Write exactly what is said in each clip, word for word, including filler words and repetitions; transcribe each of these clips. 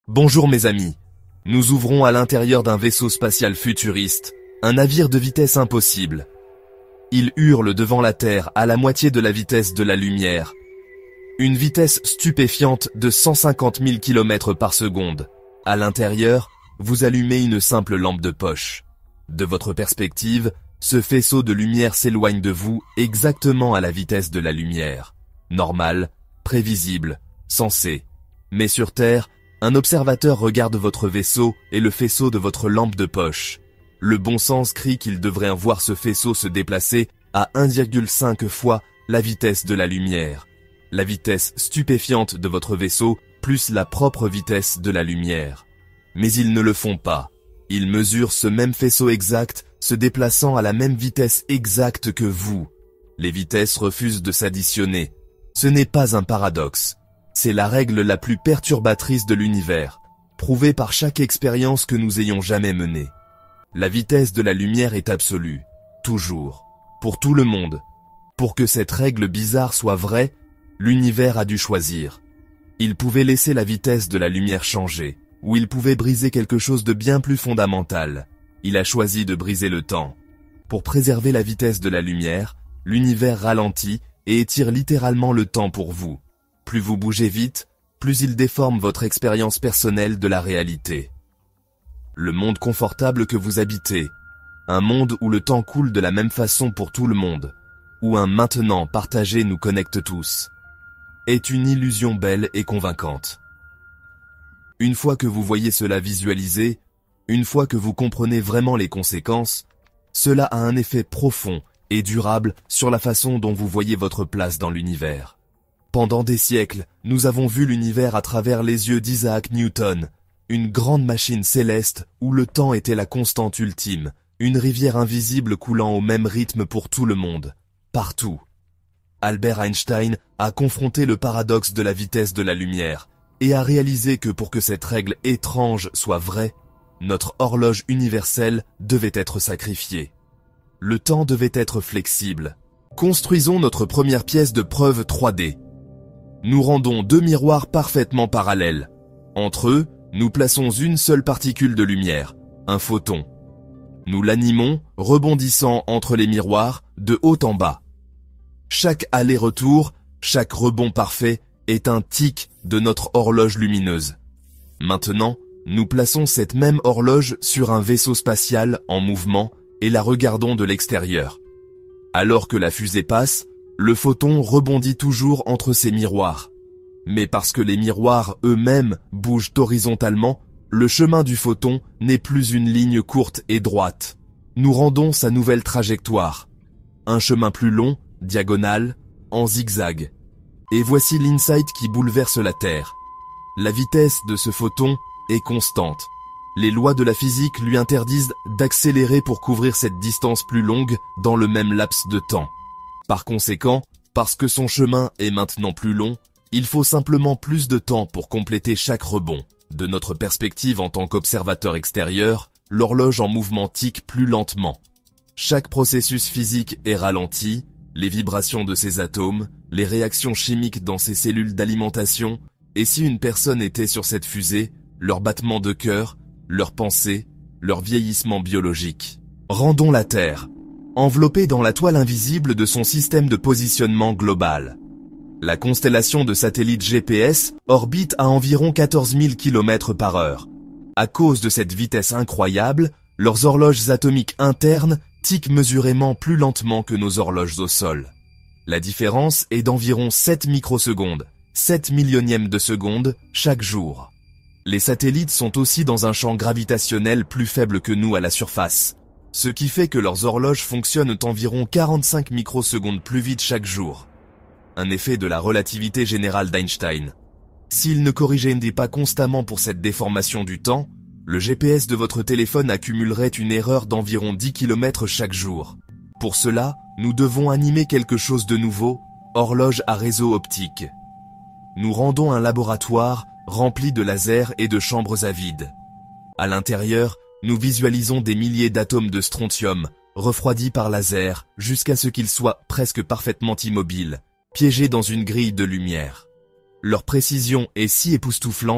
Bonjour mes amis. Nous ouvrons à l'intérieur d'un vaisseau spatial futuriste, un navire de vitesse impossible. Il hurle devant la Terre à la moitié de la vitesse de la lumière. Une vitesse stupéfiante de cent cinquante mille kilomètres par seconde. À l'intérieur, vous allumez une simple lampe de poche. De votre perspective, ce faisceau de lumière s'éloigne de vous exactement à la vitesse de la lumière. Normal, prévisible, sensé. Mais sur Terre, un observateur regarde votre vaisseau et le faisceau de votre lampe de poche. Le bon sens crie qu'il devrait voir ce faisceau se déplacer à un virgule cinq fois la vitesse de la lumière. La vitesse stupéfiante de votre vaisseau plus la propre vitesse de la lumière. Mais ils ne le font pas. Ils mesurent ce même faisceau exact se déplaçant à la même vitesse exacte que vous. Les vitesses refusent de s'additionner. Ce n'est pas un paradoxe. C'est la règle la plus perturbatrice de l'univers, prouvée par chaque expérience que nous ayons jamais menée. La vitesse de la lumière est absolue, toujours, pour tout le monde. Pour que cette règle bizarre soit vraie, l'univers a dû choisir. Il pouvait laisser la vitesse de la lumière changer, ou il pouvait briser quelque chose de bien plus fondamental. Il a choisi de briser le temps. Pour préserver la vitesse de la lumière, l'univers ralentit et étire littéralement le temps pour vous. Plus vous bougez vite, plus il déforme votre expérience personnelle de la réalité. Le monde confortable que vous habitez, un monde où le temps coule de la même façon pour tout le monde, où un maintenant partagé nous connecte tous, est une illusion belle et convaincante. Une fois que vous voyez cela visualisé, une fois que vous comprenez vraiment les conséquences, cela a un effet profond et durable sur la façon dont vous voyez votre place dans l'univers. Pendant des siècles, nous avons vu l'univers à travers les yeux d'Isaac Newton, une grande machine céleste où le temps était la constante ultime, une rivière invisible coulant au même rythme pour tout le monde, partout. Albert Einstein a confronté le paradoxe de la vitesse de la lumière et a réalisé que pour que cette règle étrange soit vraie, notre horloge universelle devait être sacrifiée. Le temps devait être flexible. Construisons notre première pièce de preuve trois D. Nous rendons deux miroirs parfaitement parallèles. Entre eux, nous plaçons une seule particule de lumière, un photon. Nous l'animons, rebondissant entre les miroirs, de haut en bas. Chaque aller-retour, chaque rebond parfait, est un tic de notre horloge lumineuse. Maintenant, nous plaçons cette même horloge sur un vaisseau spatial en mouvement et la regardons de l'extérieur. Alors que la fusée passe, le photon rebondit toujours entre ces miroirs. Mais parce que les miroirs eux-mêmes bougent horizontalement, le chemin du photon n'est plus une ligne courte et droite. Nous rendons sa nouvelle trajectoire. Un chemin plus long, diagonal, en zigzag. Et voici l'insight qui bouleverse la Terre. La vitesse de ce photon est constante. Les lois de la physique lui interdisent d'accélérer pour couvrir cette distance plus longue dans le même laps de temps. Par conséquent, parce que son chemin est maintenant plus long, il faut simplement plus de temps pour compléter chaque rebond. De notre perspective en tant qu'observateur extérieur, l'horloge en mouvement tique plus lentement. Chaque processus physique est ralenti, les vibrations de ses atomes, les réactions chimiques dans ses cellules d'alimentation, et si une personne était sur cette fusée, leur battement de cœur, leurs pensées, leur vieillissement biologique. Rendons la Terre, enveloppée dans la toile invisible de son système de positionnement global. La constellation de satellites G P S orbite à environ quatorze mille kilomètres par heure. À cause de cette vitesse incroyable, leurs horloges atomiques internes tiquent mesurément plus lentement que nos horloges au sol. La différence est d'environ sept microsecondes, sept millionièmes de seconde chaque jour. Les satellites sont aussi dans un champ gravitationnel plus faible que nous à la surface, ce qui fait que leurs horloges fonctionnent environ quarante-cinq microsecondes plus vite chaque jour. Un effet de la relativité générale d'Einstein. S'il ne corrigeait pas constamment pour cette déformation du temps, le G P S de votre téléphone accumulerait une erreur d'environ dix kilomètres chaque jour. Pour cela, nous devons animer quelque chose de nouveau, horloge à réseau optique. Nous rendons un laboratoire rempli de lasers et de chambres à vide. À l'intérieur, nous visualisons des milliers d'atomes de strontium, refroidis par laser, jusqu'à ce qu'ils soient presque parfaitement immobiles, piégés dans une grille de lumière. Leur précision est si époustouflante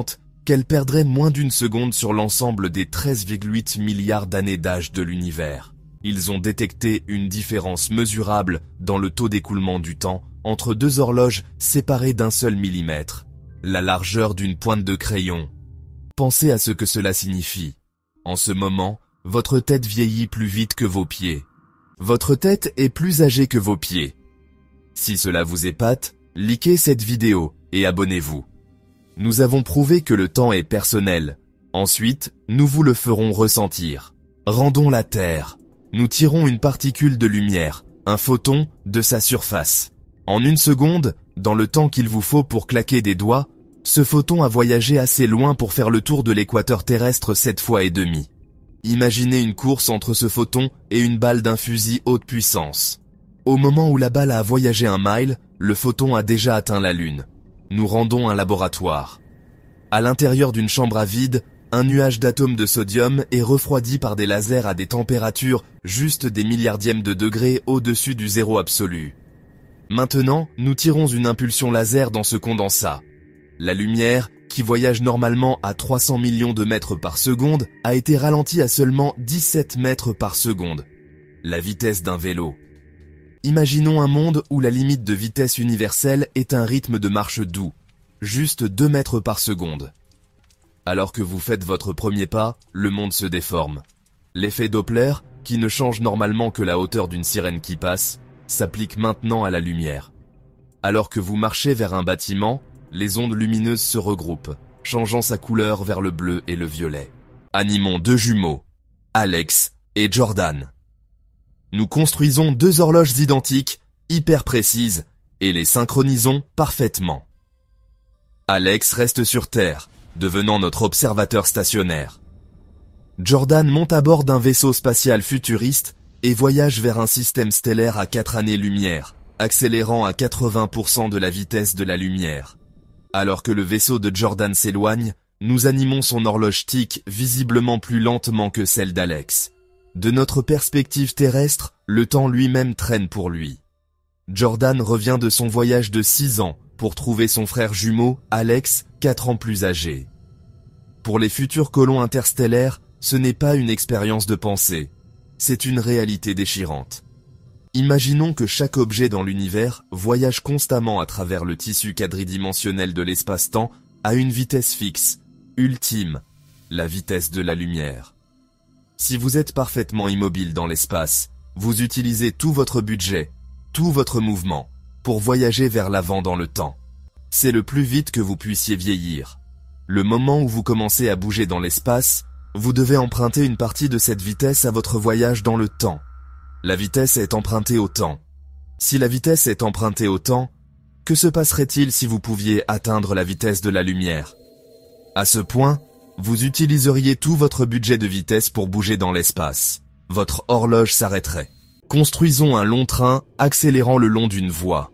qu'elle perdrait moins d'une seconde sur l'ensemble des treize virgule huit milliards d'années d'âge de l'univers. Ils ont détecté une différence mesurable dans le taux d'écoulement du temps entre deux horloges séparées d'un seul millimètre, la largeur d'une pointe de crayon. Pensez à ce que cela signifie. En ce moment, votre tête vieillit plus vite que vos pieds. Votre tête est plus âgée que vos pieds. Si cela vous épate, likez cette vidéo et abonnez-vous. Nous avons prouvé que le temps est personnel. Ensuite, nous vous le ferons ressentir. Rendons la Terre. Nous tirons une particule de lumière, un photon, de sa surface. En une seconde, dans le temps qu'il vous faut pour claquer des doigts, ce photon a voyagé assez loin pour faire le tour de l'équateur terrestre sept fois et demi. Imaginez une course entre ce photon et une balle d'un fusil haute puissance. Au moment où la balle a voyagé un mile, le photon a déjà atteint la Lune. Nous rendons un laboratoire. À l'intérieur d'une chambre à vide, un nuage d'atomes de sodium est refroidi par des lasers à des températures juste des milliardièmes de degrés au-dessus du zéro absolu. Maintenant, nous tirons une impulsion laser dans ce condensat. La lumière, qui voyage normalement à trois cents millions de mètres par seconde, a été ralentie à seulement dix-sept mètres par seconde. La vitesse d'un vélo. Imaginons un monde où la limite de vitesse universelle est un rythme de marche doux, juste deux mètres par seconde. Alors que vous faites votre premier pas, le monde se déforme. L'effet Doppler, qui ne change normalement que la hauteur d'une sirène qui passe, s'applique maintenant à la lumière. Alors que vous marchez vers un bâtiment, les ondes lumineuses se regroupent, changeant sa couleur vers le bleu et le violet. Animons deux jumeaux, Alex et Jordan. Nous construisons deux horloges identiques, hyper précises, et les synchronisons parfaitement. Alex reste sur Terre, devenant notre observateur stationnaire. Jordan monte à bord d'un vaisseau spatial futuriste et voyage vers un système stellaire à quatre années-lumière, accélérant à quatre-vingts pour cent de la vitesse de la lumière. Alors que le vaisseau de Jordan s'éloigne, nous animons son horloge tic visiblement plus lentement que celle d'Alex. De notre perspective terrestre, le temps lui-même traîne pour lui. Jordan revient de son voyage de six ans pour trouver son frère jumeau, Alex, quatre ans plus âgé. Pour les futurs colons interstellaires, ce n'est pas une expérience de pensée, c'est une réalité déchirante. Imaginons que chaque objet dans l'univers voyage constamment à travers le tissu quadridimensionnel de l'espace-temps à une vitesse fixe, ultime, la vitesse de la lumière. Si vous êtes parfaitement immobile dans l'espace, vous utilisez tout votre budget, tout votre mouvement, pour voyager vers l'avant dans le temps. C'est le plus vite que vous puissiez vieillir. Le moment où vous commencez à bouger dans l'espace, vous devez emprunter une partie de cette vitesse à votre voyage dans le temps. La vitesse est empruntée au temps. Si la vitesse est empruntée au temps, que se passerait-il si vous pouviez atteindre la vitesse de la lumière? À ce point, vous utiliseriez tout votre budget de vitesse pour bouger dans l'espace. Votre horloge s'arrêterait. Construisons un long train accélérant le long d'une voie.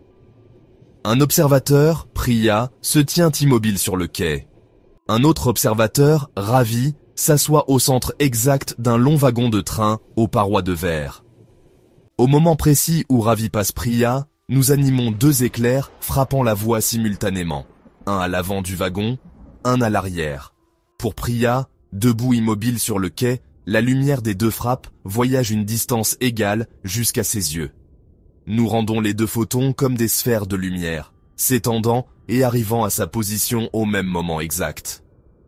Un observateur, Priya, se tient immobile sur le quai. Un autre observateur, Ravi, s'assoit au centre exact d'un long wagon de train aux parois de verre. Au moment précis où Ravi passe Priya, nous animons deux éclairs frappant la voie simultanément. Un à l'avant du wagon, un à l'arrière. Pour Priya, debout immobile sur le quai, la lumière des deux frappes voyage une distance égale jusqu'à ses yeux. Nous rendons les deux photons comme des sphères de lumière, s'étendant et arrivant à sa position au même moment exact.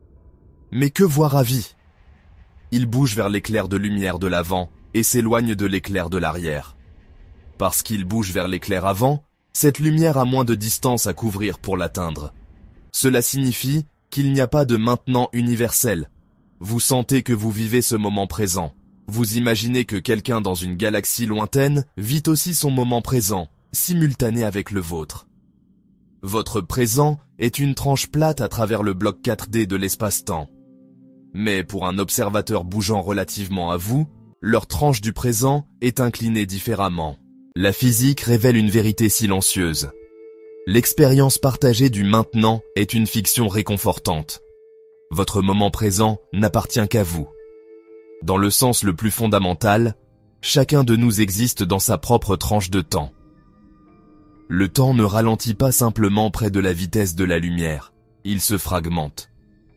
Mais que voit Ravi? Il bouge vers l'éclair de lumière de l'avant et s'éloigne de l'éclair de l'arrière. Parce qu'il bouge vers l'éclair avant, cette lumière a moins de distance à couvrir pour l'atteindre. Cela signifie qu'il n'y a pas de maintenant universel. Vous sentez que vous vivez ce moment présent. Vous imaginez que quelqu'un dans une galaxie lointaine vit aussi son moment présent, simultané avec le vôtre. Votre présent est une tranche plate à travers le bloc quatre D de l'espace-temps. Mais pour un observateur bougeant relativement à vous, leur tranche du présent est inclinée différemment. La physique révèle une vérité silencieuse. L'expérience partagée du maintenant est une fiction réconfortante. Votre moment présent n'appartient qu'à vous. Dans le sens le plus fondamental, chacun de nous existe dans sa propre tranche de temps. Le temps ne ralentit pas simplement près de la vitesse de la lumière, il se fragmente.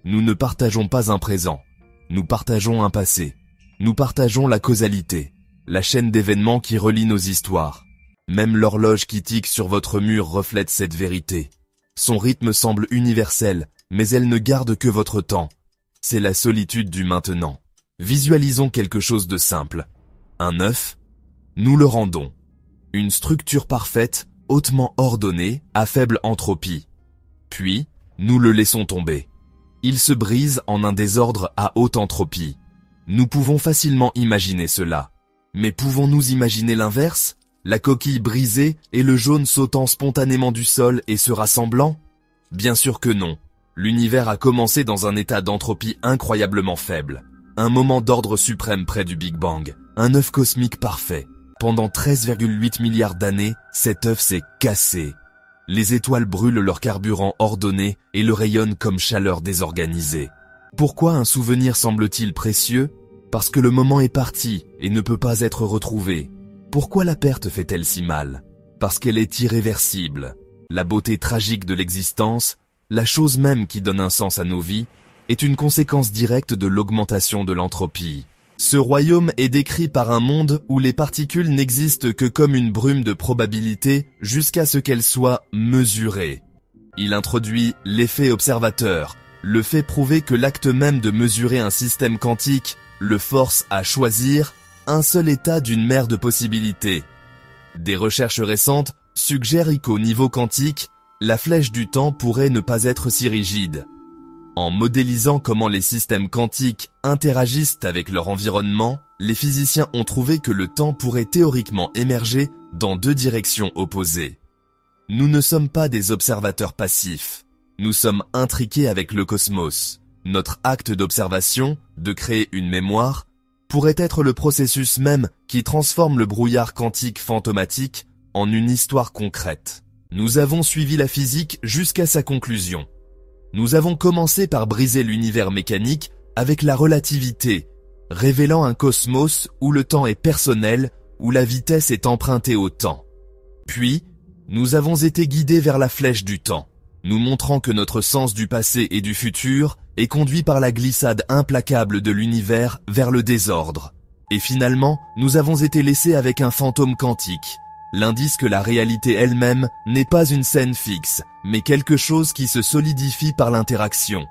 Nous ne partageons pas un présent. Nous partageons un passé. Nous partageons la causalité, la chaîne d'événements qui relie nos histoires. Même l'horloge qui tique sur votre mur reflète cette vérité. Son rythme semble universel, mais elle ne garde que votre temps. C'est la solitude du maintenant. Visualisons quelque chose de simple. Un œuf, nous le rendons. Une structure parfaite, hautement ordonnée, à faible entropie. Puis, nous le laissons tomber. Il se brise en un désordre à haute entropie. Nous pouvons facilement imaginer cela. Mais pouvons-nous imaginer l'inverse? La coquille brisée et le jaune sautant spontanément du sol et se rassemblant? Bien sûr que non. L'univers a commencé dans un état d'entropie incroyablement faible. Un moment d'ordre suprême près du Big Bang. Un œuf cosmique parfait. Pendant treize virgule huit milliards d'années, cet œuf s'est cassé. Les étoiles brûlent leur carburant ordonné et le rayonnent comme chaleur désorganisée. Pourquoi un souvenir semble-t-il précieux? Parce que le moment est parti et ne peut pas être retrouvé. Pourquoi la perte fait-elle si mal? Parce qu'elle est irréversible. La beauté tragique de l'existence, la chose même qui donne un sens à nos vies, est une conséquence directe de l'augmentation de l'entropie. Ce royaume est décrit par un monde où les particules n'existent que comme une brume de probabilité jusqu'à ce qu'elles soient mesurées. Il introduit l'effet observateur, le fait prouver que l'acte même de mesurer un système quantique le force à choisir un seul état d'une mer de possibilités. Des recherches récentes suggèrent qu'au niveau quantique, la flèche du temps pourrait ne pas être si rigide. En modélisant comment les systèmes quantiques interagissent avec leur environnement, les physiciens ont trouvé que le temps pourrait théoriquement émerger dans deux directions opposées. Nous ne sommes pas des observateurs passifs. Nous sommes intriqués avec le cosmos. Notre acte d'observation, de créer une mémoire, pourrait être le processus même qui transforme le brouillard quantique fantomatique en une histoire concrète. Nous avons suivi la physique jusqu'à sa conclusion. Nous avons commencé par briser l'univers mécanique avec la relativité, révélant un cosmos où le temps est personnel, où la vitesse est empruntée au temps. Puis, nous avons été guidés vers la flèche du temps, nous montrant que notre sens du passé et du futur est conduit par la glissade implacable de l'univers vers le désordre. Et finalement, nous avons été laissés avec un fantôme quantique, l'indice que la réalité elle-même n'est pas une scène fixe, mais quelque chose qui se solidifie par l'interaction.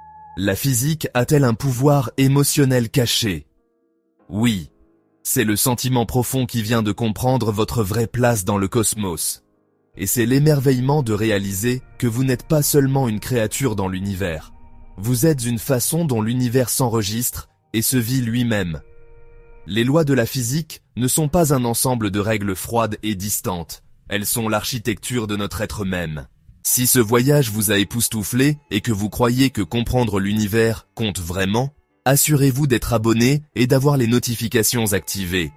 La physique a-t-elle un pouvoir émotionnel caché? Oui. C'est le sentiment profond qui vient de comprendre votre vraie place dans le cosmos. Et c'est l'émerveillement de réaliser que vous n'êtes pas seulement une créature dans l'univers. Vous êtes une façon dont l'univers s'enregistre et se vit lui-même. Les lois de la physique ne sont pas un ensemble de règles froides et distantes. Elles sont l'architecture de notre être même. Si ce voyage vous a époustouflé et que vous croyez que comprendre l'univers compte vraiment, assurez-vous d'être abonné et d'avoir les notifications activées.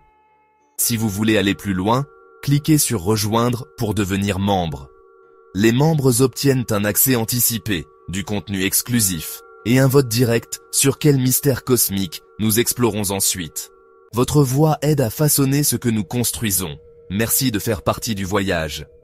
Si vous voulez aller plus loin, cliquez sur Rejoindre pour devenir membre. Les membres obtiennent un accès anticipé, du contenu exclusif et un vote direct sur quel mystère cosmique nous explorons ensuite. Votre voix aide à façonner ce que nous construisons. Merci de faire partie du voyage.